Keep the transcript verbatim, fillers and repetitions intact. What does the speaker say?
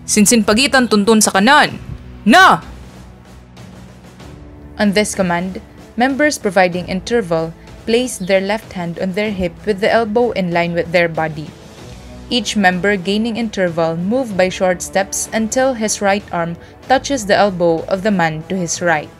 Sinsin Pagitan Tuntun sa Kanan. Na! On this command, members providing interval place their left hand on their hip with the elbow in line with their body. Each member gaining interval move by short steps until his right arm touches the elbow of the man to his right.